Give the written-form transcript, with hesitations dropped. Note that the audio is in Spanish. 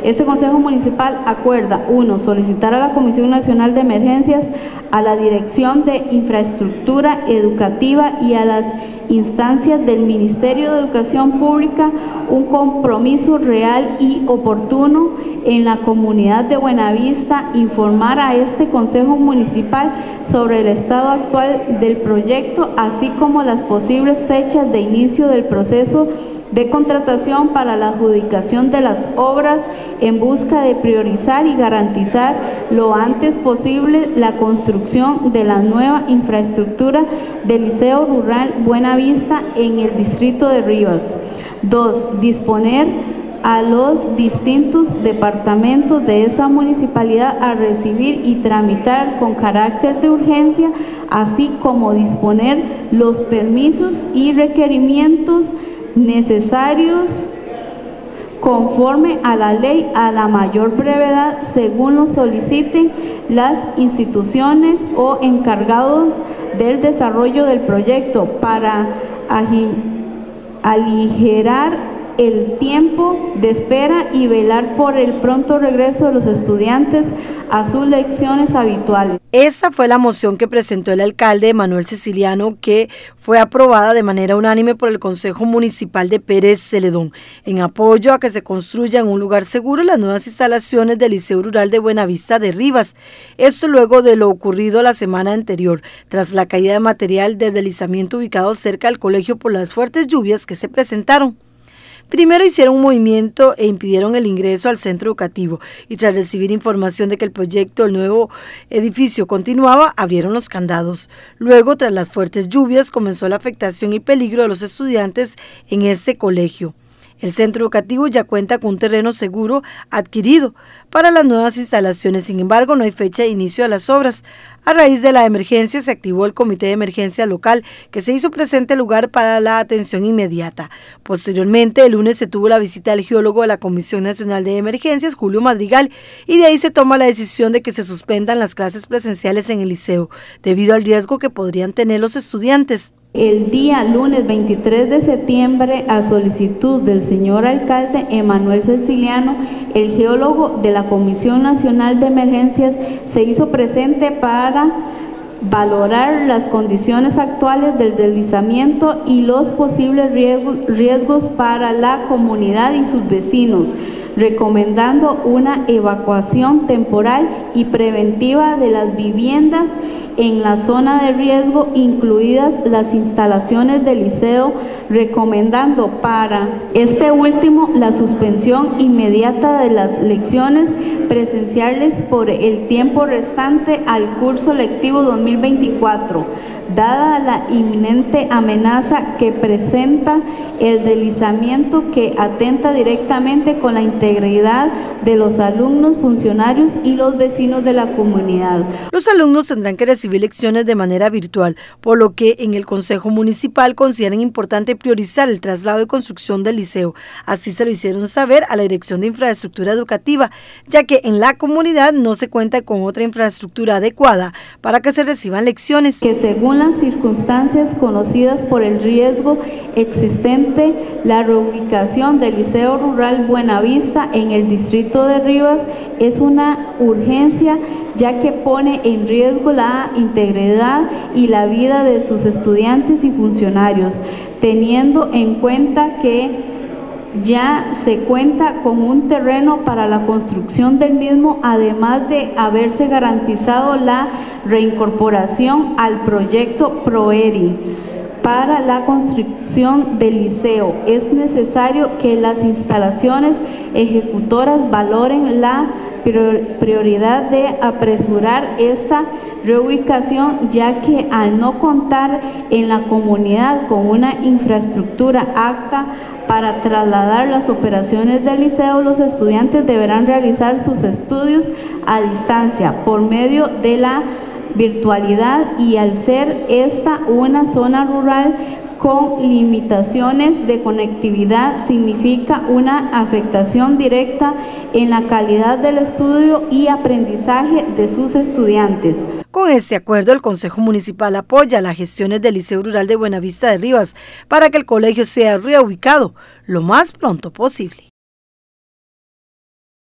Este Consejo Municipal acuerda, 1, solicitar a la Comisión Nacional de Emergencias, a la Dirección de Infraestructura Educativa y a las instancias del Ministerio de Educación Pública un compromiso real y oportuno en la comunidad de Buenavista, informar a este Consejo Municipal sobre el estado actual del proyecto, así como las posibles fechas de inicio del proceso de contratación para la adjudicación de las obras en busca de priorizar y garantizar lo antes posible la construcción de la nueva infraestructura del Liceo Rural Buenavista en el distrito de Rivas. 2. Disponer a los distintos departamentos de esta municipalidad a recibir y tramitar con carácter de urgencia, así como disponer los permisos y requerimientos necesarios conforme a la ley a la mayor brevedad según lo soliciten las instituciones o encargados del desarrollo del proyecto para aligerar el tiempo de espera y velar por el pronto regreso de los estudiantes a sus lecciones habituales. Esta fue la moción que presentó el alcalde Emanuel Siciliano, que fue aprobada de manera unánime por el Consejo Municipal de Pérez Celedón, en apoyo a que se construya en un lugar seguro las nuevas instalaciones del Liceo Rural de Buenavista de Rivas. Esto luego de lo ocurrido la semana anterior, tras la caída de material de deslizamiento ubicado cerca del colegio por las fuertes lluvias que se presentaron. Primero hicieron un movimiento e impidieron el ingreso al centro educativo y tras recibir información de que el proyecto del nuevo edificio continuaba, abrieron los candados. Luego, tras las fuertes lluvias, comenzó la afectación y peligro de los estudiantes en este colegio. El centro educativo ya cuenta con un terreno seguro adquirido para las nuevas instalaciones, sin embargo no hay fecha de inicio de las obras. A raíz de la emergencia se activó el comité de emergencia local que se hizo presente el lugar para la atención inmediata. Posteriormente, el lunes se tuvo la visita del geólogo de la Comisión Nacional de Emergencias, Julio Madrigal, y de ahí se toma la decisión de que se suspendan las clases presenciales en el liceo, debido al riesgo que podrían tener los estudiantes. El día lunes 23 de septiembre, a solicitud del señor alcalde Emanuel Siciliano, el geólogo de la Comisión Nacional de Emergencias se hizo presente para valorar las condiciones actuales del deslizamiento y los posibles riesgos para la comunidad y sus vecinos, recomendando una evacuación temporal y preventiva de las viviendas en la zona de riesgo, incluidas las instalaciones del liceo, recomendando para este último la suspensión inmediata de las lecciones presenciales por el tiempo restante al curso lectivo 2024, dada la inminente amenaza que presenta el deslizamiento que atenta directamente con la integridad de los alumnos, funcionarios y los vecinos de la comunidad. Los alumnos tendrán que recibir lecciones de manera virtual, por lo que en el Consejo Municipal consideran importante priorizar el traslado y construcción del liceo. Así se lo hicieron saber a la Dirección de Infraestructura Educativa, ya que en la comunidad no se cuenta con otra infraestructura adecuada para que se reciban lecciones. Que según las circunstancias conocidas por el riesgo existente, la reubicación del Liceo Rural Buenavista en el distrito de Rivas es una urgencia, ya que pone en riesgo la integridad y la vida de sus estudiantes y funcionarios, teniendo en cuenta que ya se cuenta con un terreno para la construcción del mismo, además de haberse garantizado la reincorporación al proyecto PROERI. Para la construcción del liceo es necesario que las instalaciones ejecutoras valoren la prioridad de apresurar esta reubicación, ya que al no contar en la comunidad con una infraestructura apta para trasladar las operaciones del liceo, los estudiantes deberán realizar sus estudios a distancia por medio de la virtualidad, y al ser esta una zona rural con limitaciones de conectividad, significa una afectación directa en la calidad del estudio y aprendizaje de sus estudiantes. Con este acuerdo, el Consejo Municipal apoya las gestiones del Liceo Rural de Buenavista de Rivas para que el colegio sea reubicado lo más pronto posible.